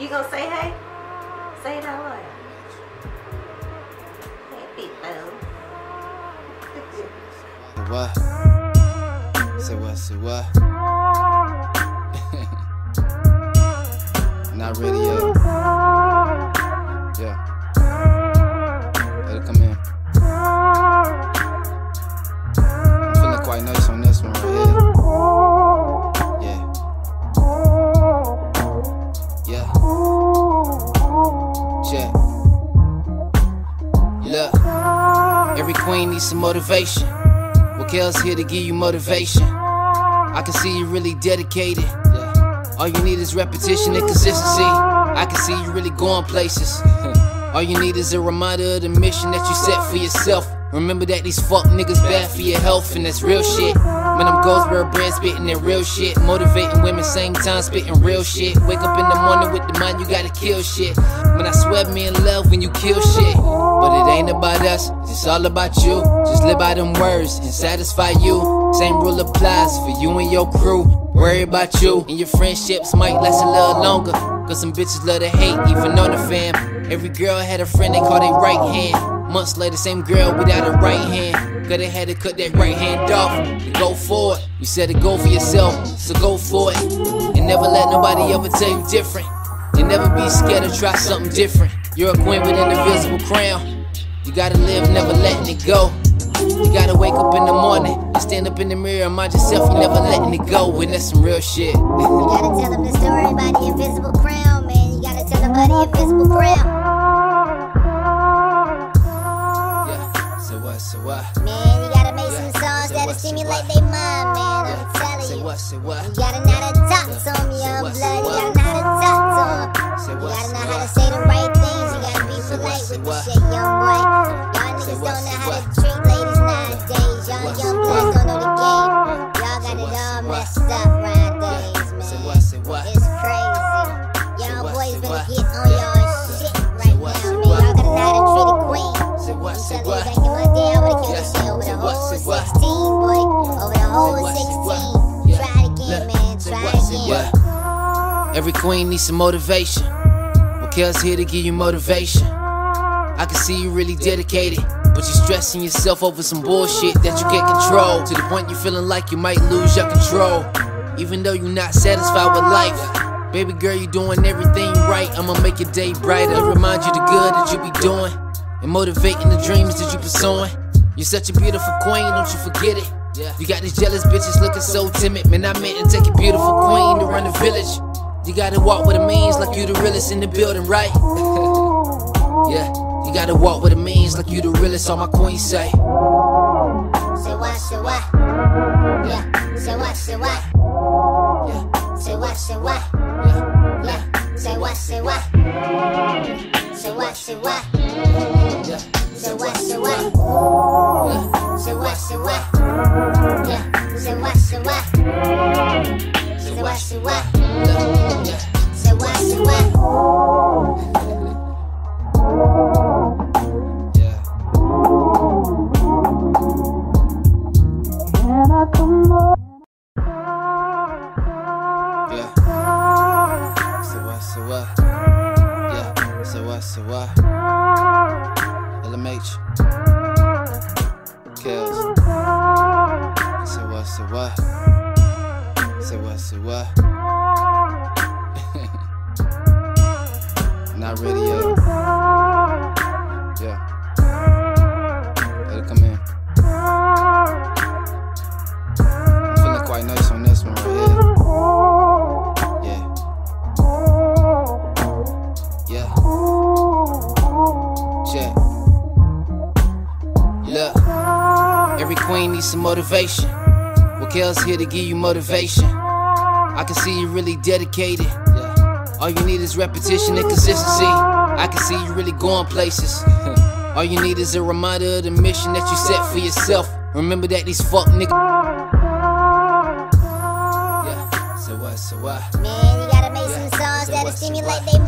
You gonna say hey? Say it out loud. Hey, people. What? Say what? Say what? Not ready yet. Yeah. Let it come in. I'm feeling quite nice on this one right here. Yeah. Yeah. Check. Look, every queen needs some motivation. Well, Kel's here to give you motivation. I can see you really dedicated. All you need is repetition and consistency. I can see you really going places. All you need is a reminder of the mission that you set for yourself. Remember that these fuck niggas bad for your health, and that's real shit. Man, I'm Goldsboro bred spitting that real shit. Motivating women, same time spitting real shit. Wake up in the morning with the mind, you gotta kill shit. Man, I swear me in love when you kill shit. But it ain't about us, it's all about you. Just live by them words and satisfy you. Same rule applies for you and your crew. Worry about you and your friendships might last a little longer. Cause some bitches love to hate, even on the fam. Every girl had a friend they call their right hand. Months later, same girl without a right hand. Cause they had to cut that right hand off to go for it. You said to go for yourself, so go for it. And never let nobody ever tell you different. And never be scared to try something different. You're a queen with an invisible crown. You gotta live, never letting it go. You gotta wake up in the morning and stand up in the mirror and mind yourself, you never letting it go. And that's some real shit. You gotta tell them the story about the invisible crown, man. You gotta tell them about the invisible crown. Yeah, so what, so what? Man, you gotta make some songs that'll stimulate their mind, man. I'm telling you. Say what? You gotta know how to talk to them, young blood. You gotta know how to talk to them. You gotta know how to say the right things. You gotta be polite with the shit, young boy. Y'all niggas don't know how to treat ladies nowadays. Y'all young bloods don't know the game. Y'all got it all messed up nowadays, man. It's crazy. Y'all boys better get on y'all shit right now, man. Y'all gotta know how to treat a queen. I'm telling you, back in my day, I would've killed the shit over the whole 16, boy. Over the whole 16. Try it again, man. Try it again. Every queen needs some motivation. Well, Kel's here to give you motivation. I can see you really dedicated, but you're stressing yourself over some bullshit that you can't control. To the point you're feeling like you might lose your control. Even though you're not satisfied with life, baby girl, you're doing everything right. I'ma make your day brighter, remind you the good that you be doing, and motivating the dreams that you pursuing. You're such a beautiful queen, don't you forget it. You got these jealous bitches looking so timid. Man, I meant to take a beautiful queen to run the village. You gotta walk with the means like you the realest in the building, right? Yeah, you gotta walk with the means like you the realest, all my queens say. Say what, say what? Yeah, say what, say what? Yeah, Say what, say what? yeah, Yeah, say what, say what? Say what, say what? yeah, Say what, say what? yeah, Say what, say what? Yeah, say what, say what? Say what, say what? yeah. Say what, say what? So what? LMH, Kells. So what? Not ready yet. Yeah. Let it come in. I'm feeling quite nice on this one right here. Look, every queen needs some motivation. Well, Kel's here to give you motivation. I can see you really dedicated. All you need is repetition and consistency. I can see you really going places. All you need is a reminder of the mission that you set for yourself. Remember that these fuck niggas. Yeah, so what? Man, you gotta make some songs that'll stimulate their